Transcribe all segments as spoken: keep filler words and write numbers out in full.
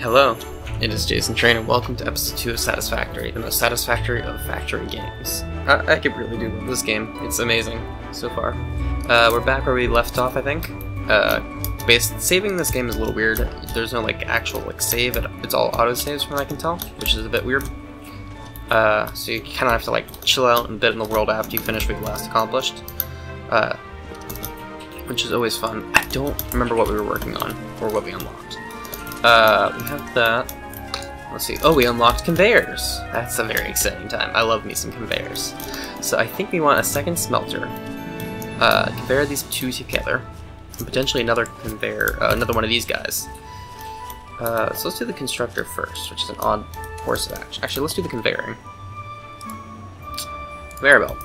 Hello, it is Jasontrain and welcome to episode two of Satisfactory, the most satisfactory of factory games. I, I could really do love this game. It's amazing so far. Uh, we're back where we left off, I think. Uh, based, saving this game is a little weird. There's no like actual like save. It, it's all autosaves from what I can tell, which is a bit weird. Uh, so you kind of have to like chill out and bit in the world after you finish what you last accomplished. Uh, which is always fun. I don't remember what we were working on or what we unlocked. Uh, we have that. Let's see. Oh, we unlocked conveyors. That's a very exciting time. I love me some conveyors. So I think we want a second smelter. Uh, conveyor these two together, and potentially another conveyor, uh, another one of these guys. Uh, so let's do the constructor first, which is an odd course of action. Actually, let's do the conveyoring. Conveyor belt.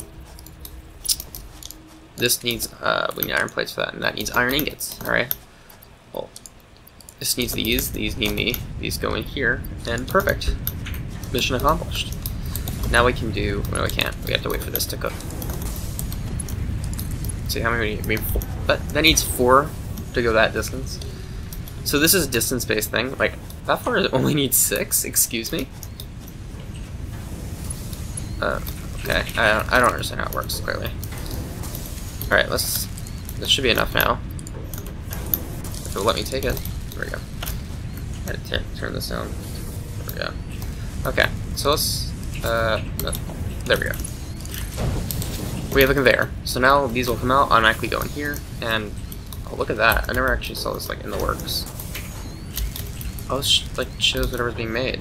This needs, uh, we need iron plates for that, and that needs iron ingots. Alright. Well, this needs these, these need me, these go in here, and perfect. Mission accomplished. Now we can do, no we can't, we have to wait for this to cook. Let's see how many, we need four, but that needs four to go that distance. So this is a distance-based thing, like, that far it only needs six, excuse me? Uh, okay, I don't, I don't understand how it works, clearly. Alright, let's, this should be enough now. If it'll let me take it. There we go. I had to turn this down. There we go. Okay, so let's, uh, no, there we go. We have a conveyor. So now these will come out, automatically go in here, and, oh, look at that. I never actually saw this, like, in the works. Oh, it sh like, shows whatever's being made.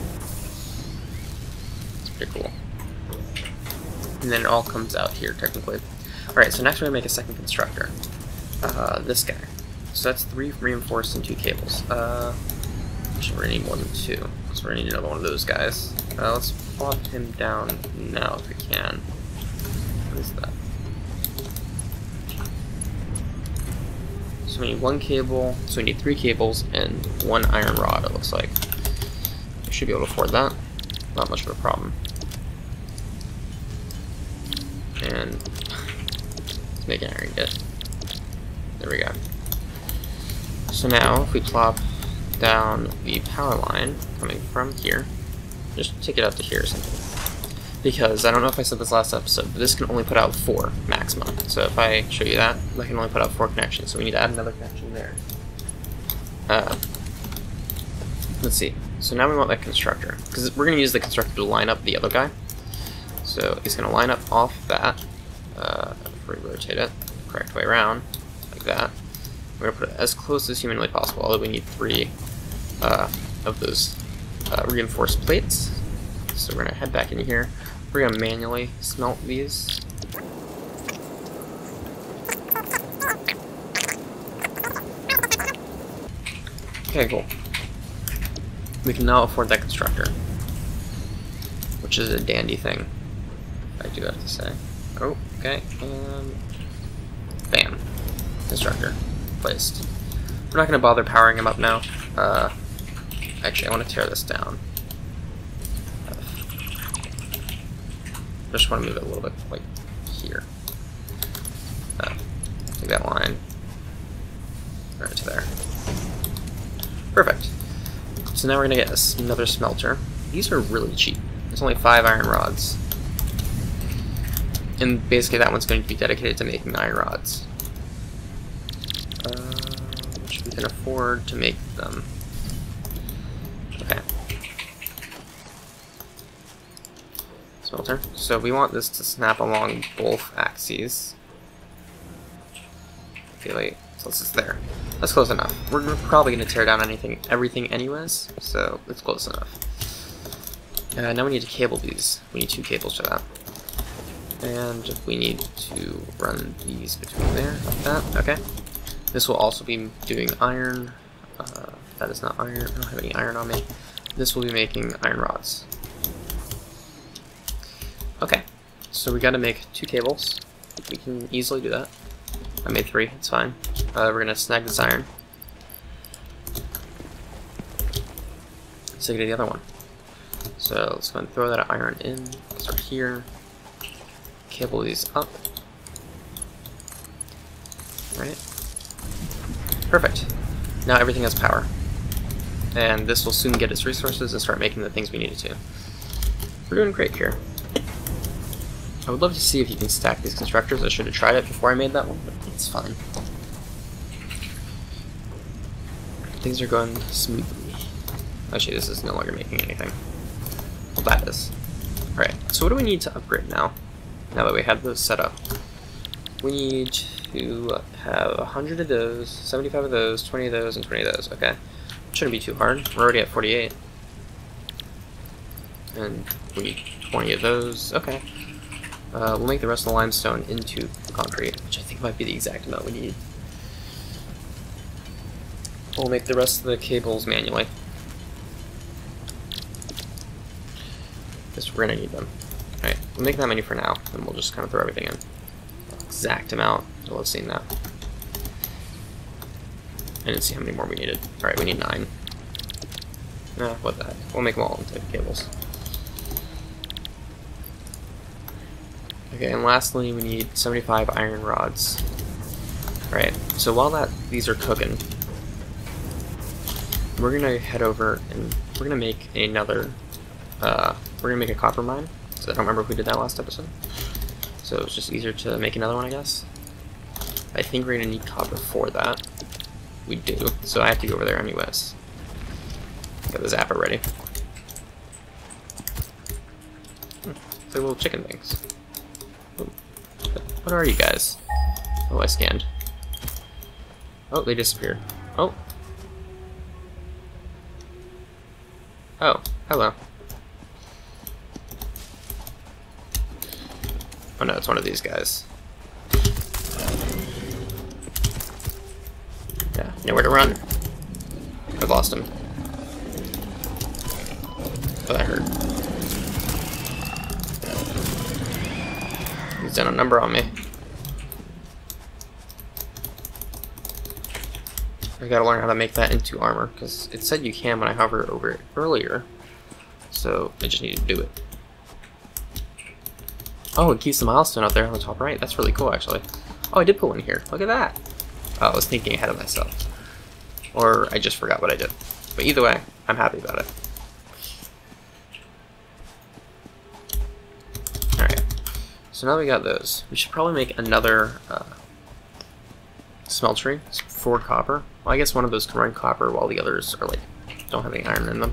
It's pretty cool. And then it all comes out here, technically. Alright, so next we're going to make a second constructor. Uh, this guy. So that's three reinforced and two cables. Uh, actually, we're going to need more than two. So we're going to need another one of those guys. Uh, let's plop him down now if we can. What is that? So we need one cable, so we need three cables and one iron rod, it looks like. We should be able to afford that. Not much of a problem. And let's make an iron ingot. There we go. So now, if we plop down the power line coming from here, just take it up to here or something. Because, I don't know if I said this last episode, but this can only put out four maximum. So if I show you that, that can only put out four connections. So we need to add another connection there. Uh, let's see. So now we want that constructor. Because we're going to use the constructor to line up the other guy. So it's going to line up off that. Uh, if we rotate it the correct way around, like that. We're going to put it as close as humanly possible, although we need three uh, of those uh, reinforced plates. So we're going to head back in here. We're going to manually smelt these. Okay, cool. We can now afford that constructor, which is a dandy thing, I do have to say. Oh, okay, and bam, constructor placed. We're not going to bother powering him up now. Uh, actually, I want to tear this down. Just want to move it a little bit, like here. Uh, take that line right to there. Perfect. So now we're going to get another smelter. These are really cheap. There's only five iron rods. And basically that one's going to be dedicated to making iron rods. Uh, which we can afford to make them. Okay. Smelter. So we want this to snap along both axes. Okay, wait. So this is there. That's close enough. We're, we're probably going to tear down anything, everything anyways, so it's close enough. Uh, now we need to cable these. We need two cables for that. And we need to run these between there, like that. Okay. This will also be doing iron. Uh, that is not iron. I don't have any iron on me. This will be making iron rods. Okay. So we got to make two cables. We can easily do that. I made three. It's fine. Uh, we're gonna snag this iron. Let's take it to the other one. So let's go and throw that iron in. Start here. Cable these up. Right. Perfect. Now everything has power. and this will soon get its resources and start making the things we need it to. We're doing great here. I would love to see if you can stack these constructors. I should have tried it before I made that one, but it's fine. Things are going smoothly. Actually, this is no longer making anything. Well, that is. Alright, so what do we need to upgrade now? Now that we have those set up. We need to have one hundred of those, seventy-five of those, twenty of those, and twenty of those. Okay. Shouldn't be too hard. We're already at forty-eight. And we need twenty of those. Okay. Uh, we'll make the rest of the limestone into concrete, which I think might be the exact amount we need. We'll make the rest of the cables manually. Because we're going to need them. Alright, we'll make that many for now, and we'll just kind of throw everything in. Exact amount. I love seeing that. I didn't see how many more we needed. Alright, we need nine. Nah, what the heck. We'll make them all into cables. Okay, and lastly, we need seventy-five iron rods. Alright, so while that these are cooking, we're gonna head over and we're gonna make another, uh, we're gonna make a copper mine. So I don't remember if we did that last episode. So it's just easier to make another one, I guess. I think we're gonna need copper for that. We do, so I have to go over there anyways. Got the zapper ready. Hmm, it's like little chicken things. Ooh. What are you guys? Oh, I scanned. Oh, they disappeared. Oh. Oh, hello. Oh no, it's one of these guys. Yeah, nowhere to run. I've lost him. Oh, that hurt. He's done a number on me. I gotta learn how to make that into armor, because it said you can when I hovered over it earlier. So I just need to do it. Oh, it keeps the milestone out there on the top right. That's really cool, actually. Oh, I did put one here. Look at that. Oh, I was thinking ahead of myself. Or I just forgot what I did. But either way, I'm happy about it. Alright. So now we got those. We should probably make another uh, smeltery for copper. Well, I guess one of those can run copper while the others are like don't have any iron in them.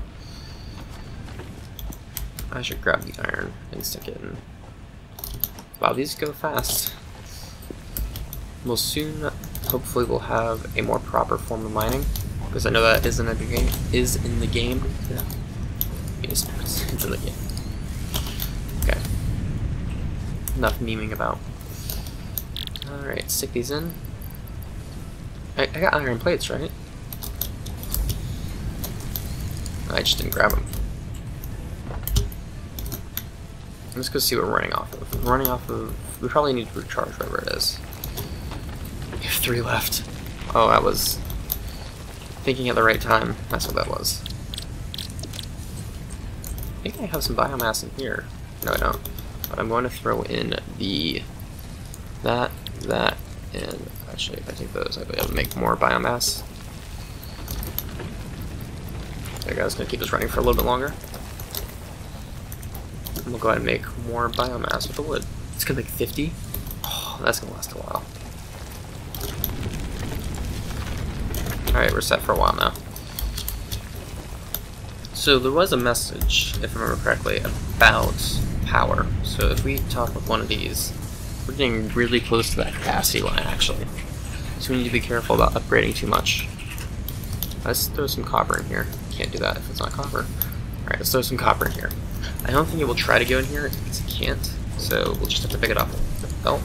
I should grab the iron and stick it in. Wow, these go fast. We'll soon, hopefully, we'll have a more proper form of mining, because I know that is in the game. Is in the game. Yeah, it's, it's in the game. Okay. Enough memeing about. All right, stick these in. I, I got iron plates, right? I just didn't grab them. Let's go see what we're running off of. We're running off of... We probably need to recharge whatever it is. We have three left. Oh, that was... Thinking at the right time. That's what that was. I think I have some biomass in here. No, I don't. But I'm going to throw in the... That, that, and... Actually, if I take those, I'll be able to make more biomass. There you go. It's going to keep us running for a little bit longer. And we'll go ahead and make more biomass with the wood. It's gonna make fifty. Oh, that's gonna last a while. Alright, we're set for a while now. So there was a message, if I remember correctly, about power. So if we talk with one of these, we're getting really close to that capacity line actually. So we need to be careful about upgrading too much. Let's throw some copper in here. Can't do that if it's not copper. Alright, let's throw some copper in here. I don't think it will try to go in here because it can't, so we'll just have to pick it up with the belt.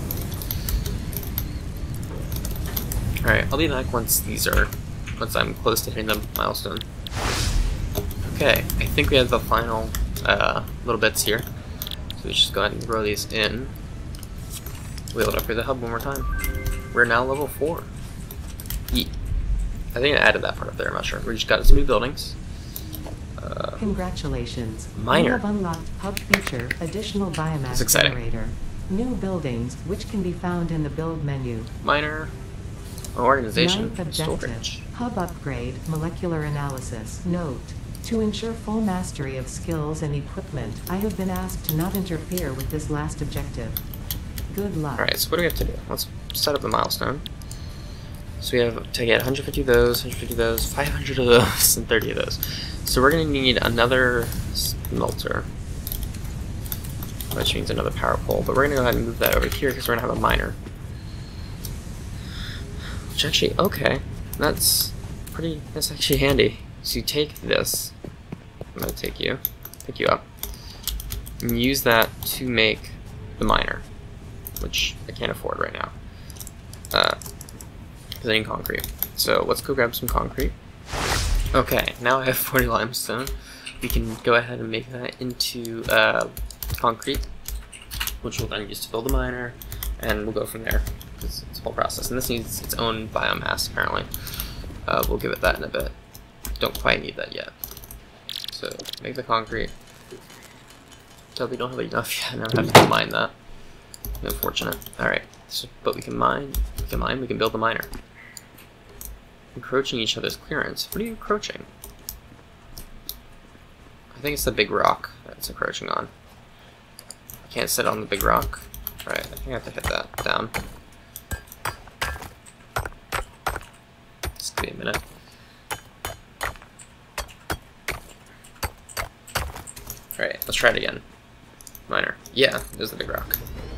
Alright, I'll be back once these are, once I'm close to hitting the milestone. Okay, I think we have the final uh, little bits here, so we just go ahead and throw these in. We'll upgrade the hub one more time. We're now level four. Yeet. I think I added that part up there, I'm not sure. We just got some new buildings. Uh, Congratulations. Miner. You have unlocked hub feature, additional biomass generator. New buildings, which can be found in the build menu. Miner. Organization. Ninth objective, Storage. hub upgrade, molecular analysis. Note, to ensure full mastery of skills and equipment, I have been asked to not interfere with this last objective. Good luck. Alright, so what do we have to do? Let's set up the milestone. So we have to get one hundred fifty of those, one hundred fifty of those, five hundred of those, and thirty of those. So we're going to need another smelter, which means another power pole, but we're going to go ahead and move that over here because we're going to have a miner. Which actually, okay, that's pretty, that's actually handy. So you take this, I'm going to take you, pick you up, and use that to make the miner, which I can't afford right now, uh, because I need concrete. So let's go grab some concrete. Okay, now I have forty limestone. We can go ahead and make that into uh, concrete, which we'll then use to build the miner, and we'll go from there. It's, it's a whole process, and this needs its own biomass apparently. Uh, we'll give it that in a bit. Don't quite need that yet. So make the concrete. So we don't have enough yet, and I have to mine that. Unfortunate. All right, so, but we can mine. We can mine. We can build the miner. Encroaching each other's clearance. What are you encroaching? I think it's the big rock that it's encroaching on. I can't sit on the big rock. Alright, I think I have to hit that down. Just give me a minute. Alright, let's try it again. Miner. Yeah, there's the big rock.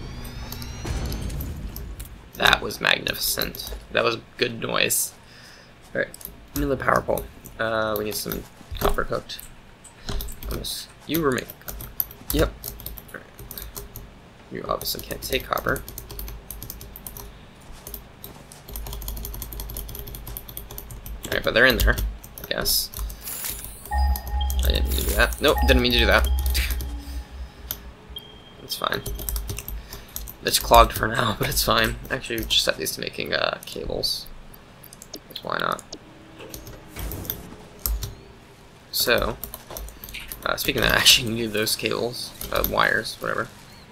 That was magnificent. That was good noise. Alright, another power pole. Uh, we need some copper cooked. Almost. You were making copper. Yep. Alright. You obviously can't take copper. Alright, but they're in there, I guess. I didn't mean to do that. Nope, didn't mean to do that. It's fine. It's clogged for now, but it's fine. Actually, we just set these to making uh, cables. Why not? So, uh, speaking of that, I actually need those cables, uh, wires, whatever.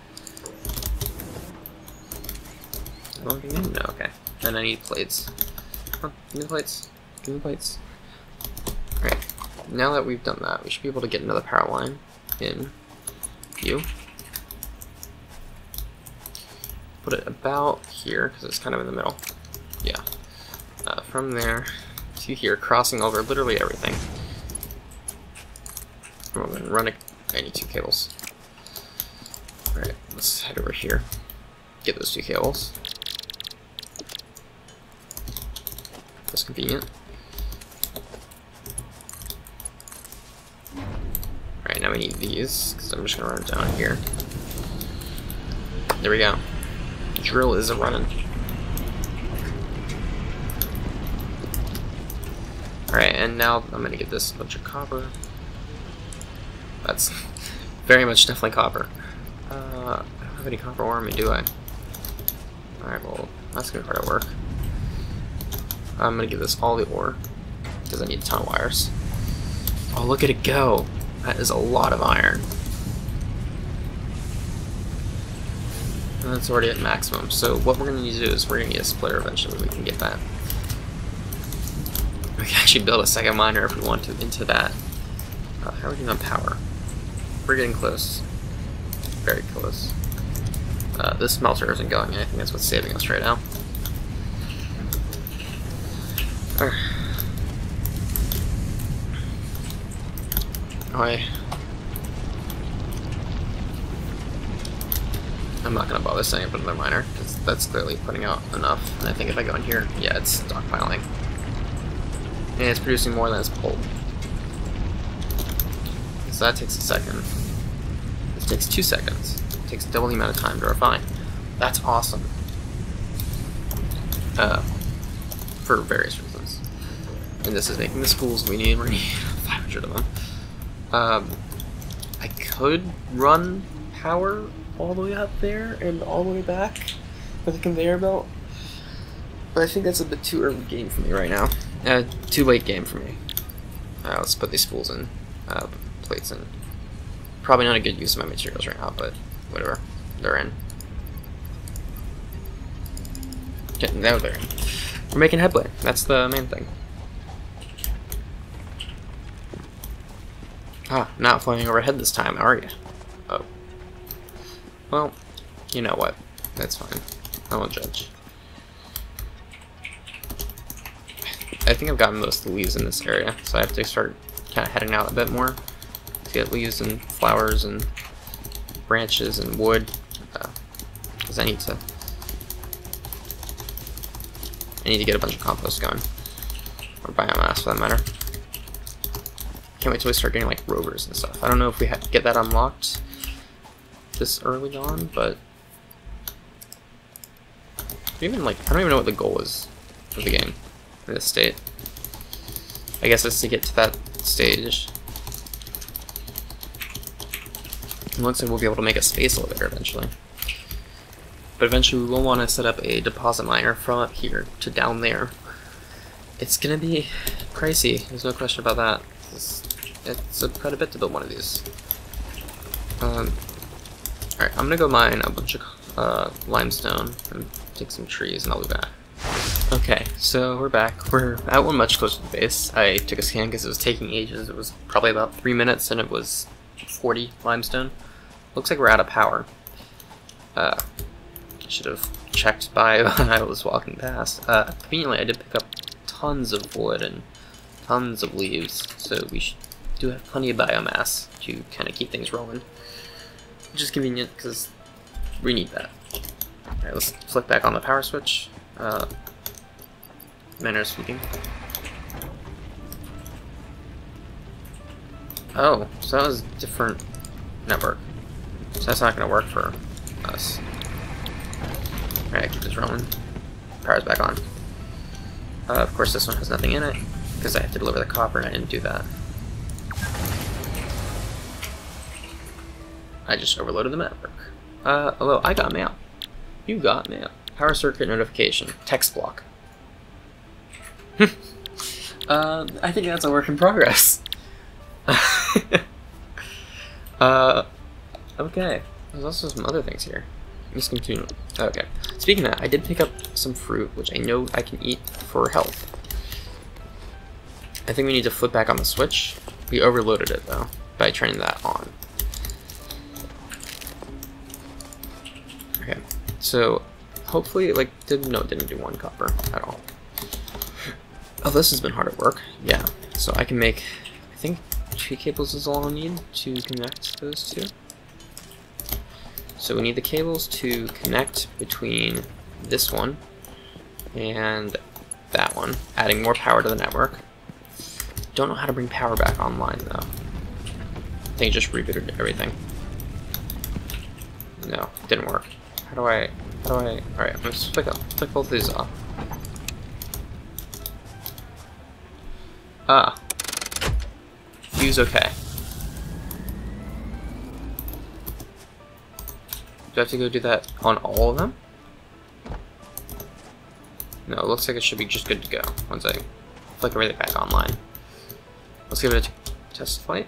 No, okay. And I need plates. Oh, give me the plates. Give me the plates. Alright. Now that we've done that, we should be able to get another power line in view. Put it about here, because it's kind of in the middle. Yeah. Uh, from there to here, crossing over literally everything. I'm going to run a, I need two cables. Alright, let's head over here. Get those two cables. That's convenient. Alright, now we need these, because I'm just going to run down here. There we go. The drill is running. Alright, and now I'm gonna get this bunch of copper. That's very much definitely copper. Uh, I don't have any copper ore on me, do I? Alright, well, that's gonna be hard at work. I'm gonna give this all the ore, because I need a ton of wires. Oh, look at it go! That is a lot of iron. And that's already at maximum, so what we're gonna need to do is we're gonna need a splitter eventually when we can get that. We can actually build a second miner if we want to into that. Uh, how are we doing on power? We're getting close. Very close. Uh, this smelter isn't going. I think that's what's saving us right now. Uh. I... I'm not going to bother setting up another miner, because that's clearly putting out enough. And I think if I go in here, yeah, it's stockpiling. And it's producing more than it's pulled. So that takes a second. This takes two seconds. It takes double the amount of time to refine. That's awesome. Uh, for various reasons. And this is making the spools we need. We need five hundred of them. Um, I could run power all the way up there and all the way back with a conveyor belt, but I think that's a bit too early game for me right now. Uh, too late game for me. Uh, let's put these spools in, uh, plates in. Probably not a good use of my materials right now, but whatever, they're in. Okay, now they're in. we're making headway. That's the main thing. Ah, not flying overhead this time, are you? Oh. Well, you know what? That's fine. I won't judge. I think I've gotten most of the leaves in this area, so I have to start kind of heading out a bit more to get leaves and flowers and branches and wood, because uh, I need to I need to get a bunch of compost going, or biomass for that matter. Can't wait till we start getting like rovers and stuff. I don't know if we ha get that unlocked this early on, but even like I don't even know what the goal is of the game in this state. I guess it's to get to that stage. It looks like we'll be able to make a space elevator eventually. But eventually we will want to set up a deposit miner from up here to down there. It's gonna be pricey, there's no question about that. It's, it's a, quite a bit to build one of these. Um, Alright, I'm gonna go mine a bunch of uh, limestone and take some trees and I'll be back. Okay, so we're back. We're at one much closer to the base. I took a scan because it was taking ages. It was probably about three minutes and it was forty limestone. Looks like we're out of power. Uh, should have checked by when I was walking past. Uh, conveniently, I did pick up tons of wood and tons of leaves, so we should, do have plenty of biomass to kind of keep things rolling. Which is convenient because we need that. Alright, let's flick back on the power switch. Uh, manner of speaking. Oh, so that was a different network. So that's not going to work for us. Alright, keep this rolling. Power's back on. Uh, of course, this one has nothing in it, because I have to deliver the copper and I didn't do that. I just overloaded the network. Uh, hello, I got mail. You got mail. Power circuit notification. Text block. uh, I think that's a work in progress. uh, okay. There's also some other things here. Let's continue. Okay. Speaking of that, I did pick up some fruit, which I know I can eat for health. I think we need to flip back on the switch. We overloaded it, though, by turning that on. Okay. So, hopefully, like, did no, it didn't do one copper at all. Oh, this has been hard at work. Yeah. So I can make, I think, two cables is all I need to connect those two. So we need the cables to connect between this one and that one, adding more power to the network. Don't know how to bring power back online though. I think it just rebooted everything. No, didn't work. How do I, how do I, alright, I'm gonna flick, up, flick both of these off. Ah. Fuse okay. Do I have to go do that on all of them? No, it looks like it should be just good to go once I flick everything back online. Let's give it a test flight.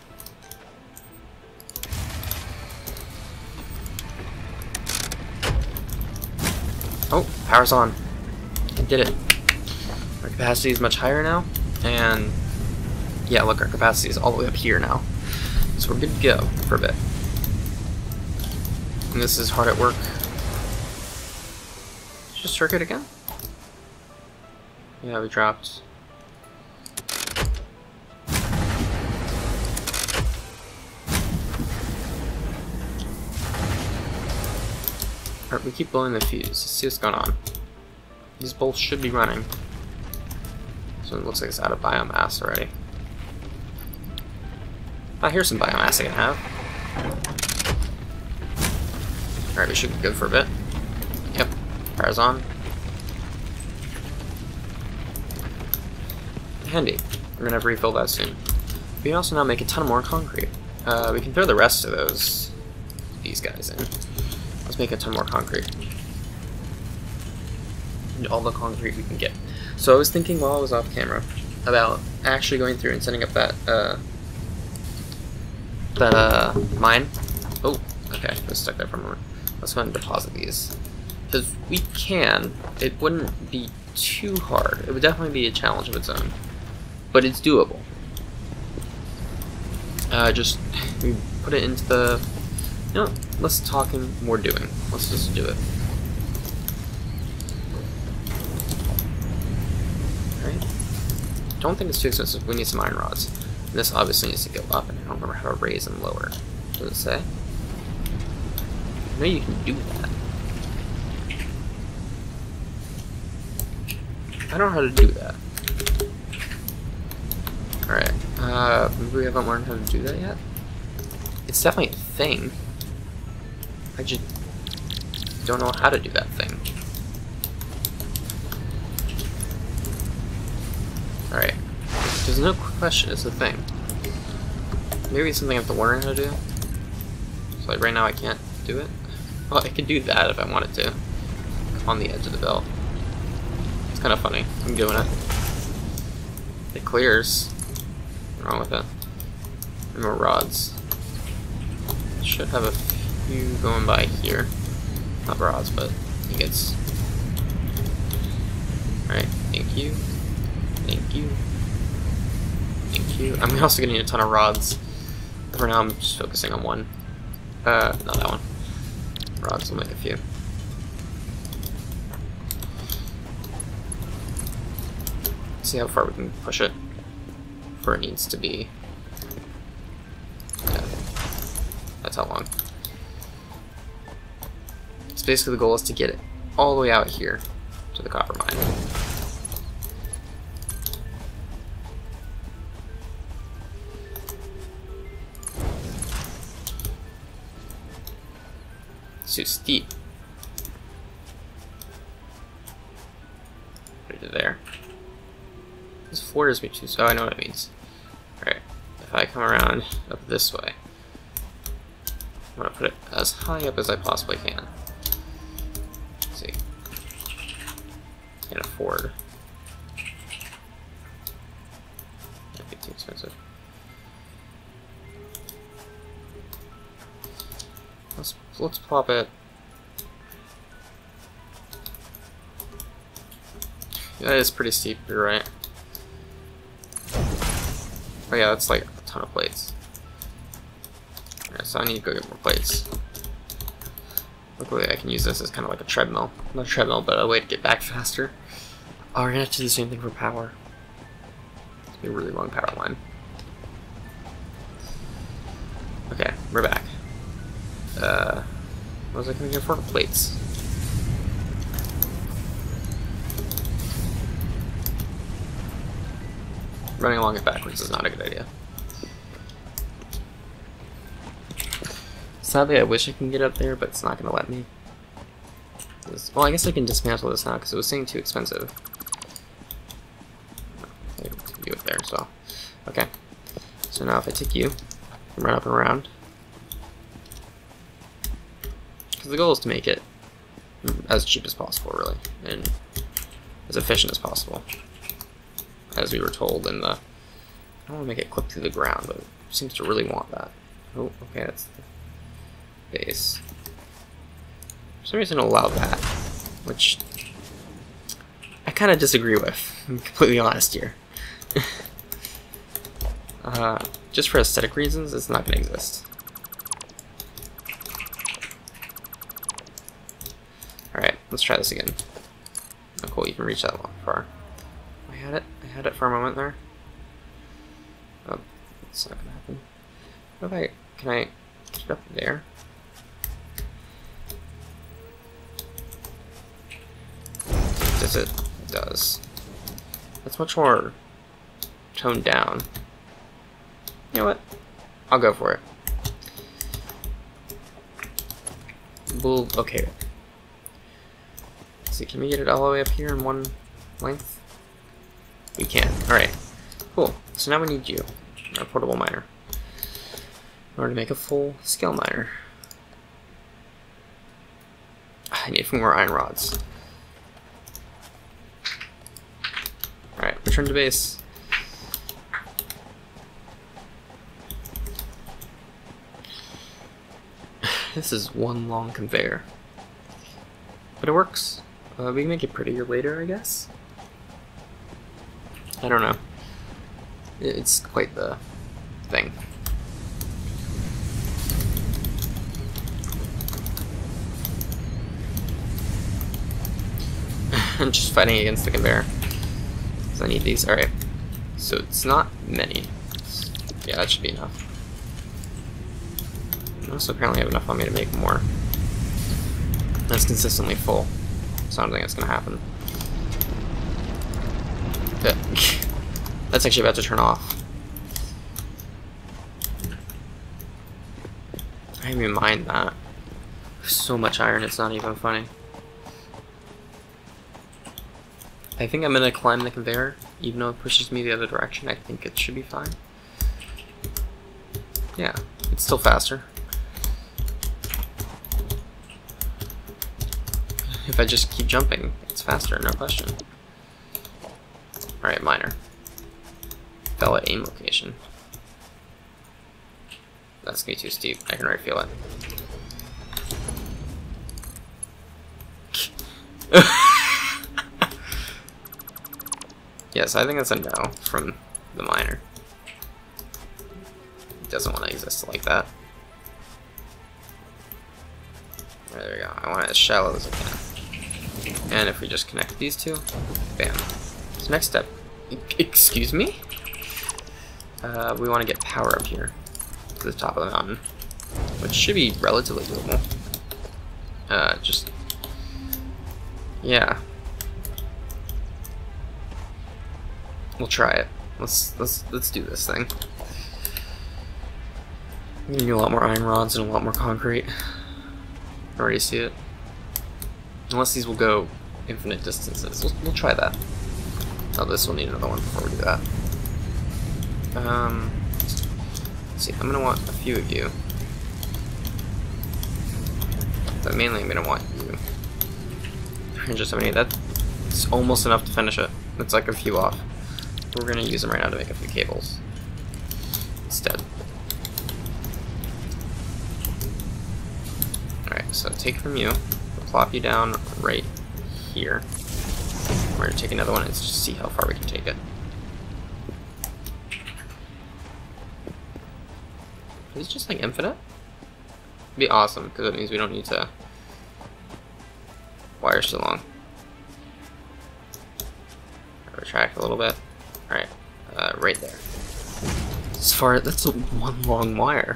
Oh, power's on. I did it. Our capacity is much higher now, and yeah, look, our capacity is all the way up here now. So we're good to go for a bit. And this is hard at work. Just circuit again? Yeah, we dropped. Alright, we keep blowing the fuse. Let's see what's going on. These both should be running. So it looks like it's out of biomass already. Ah, here's some biomass I can have. Alright, we should be good for a bit. Yep, power's on. Handy. We're gonna have to refill that soon. We can also now make a ton more concrete. Uh, we can throw the rest of those, these guys in. Let's make a ton more concrete. And all the concrete we can get. So I was thinking while I was off camera about actually going through and setting up that, uh, that, uh, mine. Oh, okay, I was stuck there for a moment. Let's go ahead and deposit these. Because we can, it wouldn't be too hard. It would definitely be a challenge of its own, but it's doable. Uh, just we put it into the, you know, less talking, more doing. Let's just do it. Alright. Don't think it's too expensive. We need some iron rods. And this obviously needs to go up, and I don't remember how to raise and lower. Does it say? I know you can do that. I don't know how to do that. Alright. Uh, maybe we haven't learned how to do that yet? It's definitely a thing. I just don't know how to do that thing. Alright. There's no question, it's a thing. Maybe it's something I have to learn how to do. So like right now I can't do it. Well, I could do that if I wanted to. On the edge of the belt. It's kind of funny. I'm doing it. It clears. What's wrong with it? And more rods. Should have a few going by here. Not rods, but ingots. Alright, thank you. Thank you. Thank you. I'm also gonna need a ton of rods. For now, I'm just focusing on one. Uh, not that one. Rods will make a few. See how far we can push it before it needs to be. Yeah, that's how long. So basically the goal is to get it all the way out here to the copper mine. It's too steep. Put it there. This floor is me too, so I know what it means. Alright, if I come around up this way, I'm gonna put it as high up as I possibly can. Let's see. Can't afford. That'd be too expensive. Let's let's plop it. That is pretty steep, you're right. Oh yeah, that's like a ton of plates. Alright, so I need to go get more plates. Luckily I can use this as kind of like a treadmill. Not a treadmill, but a way to get back faster. Oh, we're gonna have to do the same thing for power. It's gonna be a really long power line. Okay, we're back. Uh, what was I coming here for? Plates. Running along it backwards is not a good idea. Sadly, I wish I can get up there, but it's not going to let me. Well, I guess I can dismantle this now because it was saying too expensive. I can do it there, so. Okay. So now if I take you, and run up and around. Because the goal is to make it as cheap as possible, really, and as efficient as possible. As we were told in the... I don't want to make it clip through the ground, but it seems to really want that. Oh, okay, that's the base. For some reason, it'll allow that, which I kind of disagree with, I'm completely honest here. uh, just for aesthetic reasons, it's not going to exist. Alright, let's try this again. Oh, cool, you can reach that long far. I had it. I had it for a moment there. Oh, it's not gonna happen. What if I... Can I get it up there? Does it? It does. That's much more toned down. You know what? I'll go for it. We'll... Okay. Let's see, can we get it all the way up here in one length? We can. Alright. Cool. So now we need you, our portable miner, in order to make a full scale miner. I need a few more iron rods. Alright, return to base. This is one long conveyor. But it works. Uh, we can make it prettier later, I guess. I don't know. It's quite the thing. I'm just fighting against the conveyor. So I need these. Alright. So it's not many. Yeah, that should be enough. I also apparently have enough on me to make more. That's consistently full. So I don't think that's gonna happen. But that's actually about to turn off. I didn't even mind that. So much iron, it's not even funny. I think I'm gonna climb the conveyor, even though it pushes me the other direction. I think it should be fine. Yeah, it's still faster. If I just keep jumping, it's faster, no question. Alright, miner. Fell at aim location. That's gonna be too steep. I can already feel it. Yes, I think that's a no from the miner. It doesn't want to exist like that. There we go. I want it as shallow as I can. And if we just connect these two, bam. So next step, e excuse me? Uh, we want to get power up here to the top of the mountain, which should be relatively doable. Uh, just, yeah. We'll try it. Let's let's let's do this thing. I'm gonna need a lot more iron rods and a lot more concrete. I already see it. Unless these will go infinite distances. We'll, we'll try that. Oh, this will need another one before we do that. Um, let's see, I'm gonna want a few of you. But mainly I'm gonna want you. three hundred seventy, that's almost enough to finish it. It's like a few off. We're gonna use them right now to make a few cables instead. Alright, so take from you, we'll plop you down right here. We're gonna take another one and just see how far we can take it. Are these just like infinite? It'd be awesome, because it means we don't need to wire too long. Retract a little bit. Alright, uh, right there. As far that's a one long wire.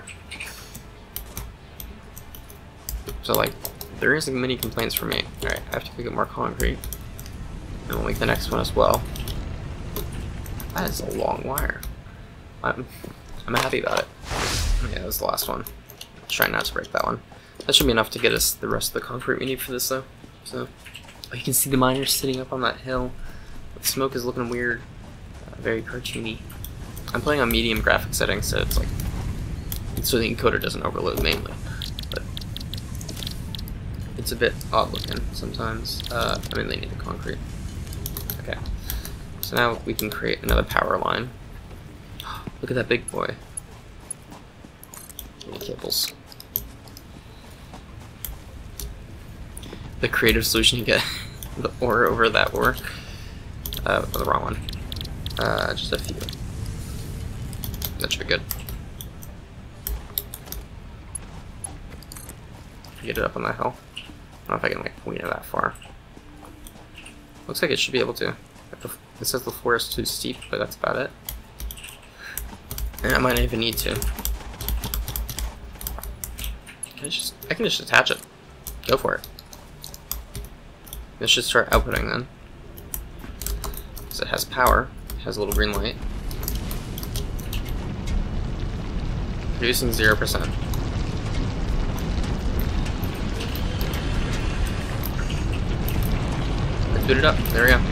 So like, there isn't many complaints for me. Alright, I have to get more concrete. And we'll make the next one as well. That is a long wire. I'm, I'm happy about it. Yeah, that was the last one. Try not to break that one. That should be enough to get us the rest of the concrete we need for this though. So, oh, you can see the miners sitting up on that hill. The smoke is looking weird. Uh, very cartoony. I'm playing on medium graphic settings, so it's like, so the encoder doesn't overload mainly. But it's a bit odd looking sometimes. Uh, I mean, they need the concrete. Okay. So now we can create another power line. Look at that big boy. Many cables. The creative solution you get the ore over that ore. Uh, the wrong one. Uh, just a few. That should be good. Get it up on that hill. I don't know if I can like point it that far. Looks like it should be able to. It says the floor is too steep, but that's about it. And I might not even need to. I just I can just attach it. Go for it. This should start outputting then. So it has power, it has a little green light. Producing zero percent. Let's boot it up. There we go.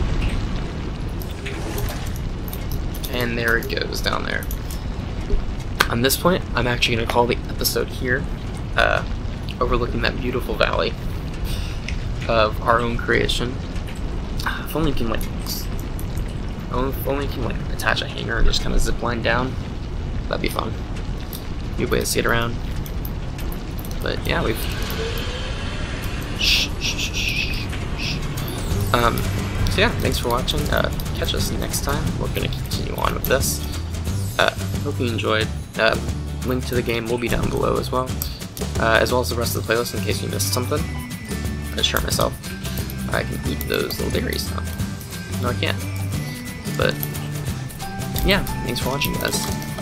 And there it goes down there. On this point, I'm actually going to call the episode here, uh, overlooking that beautiful valley of our own creation. If only you can like, if only you can like attach a hanger and just kind of zip line down, that'd be fun. Good way to see it around. But yeah, we've. Shh, shh, shh, shh, shh. Um. So so yeah, thanks for watching. Uh, catch us next time. We're going to continue on with this. Uh, hope you enjoyed. Uh, link to the game will be down below as well, uh, as well as the rest of the playlist in case you missed something. I'm gonna share myself. I can eat those little berries now. No, I can't. But yeah, thanks for watching, guys.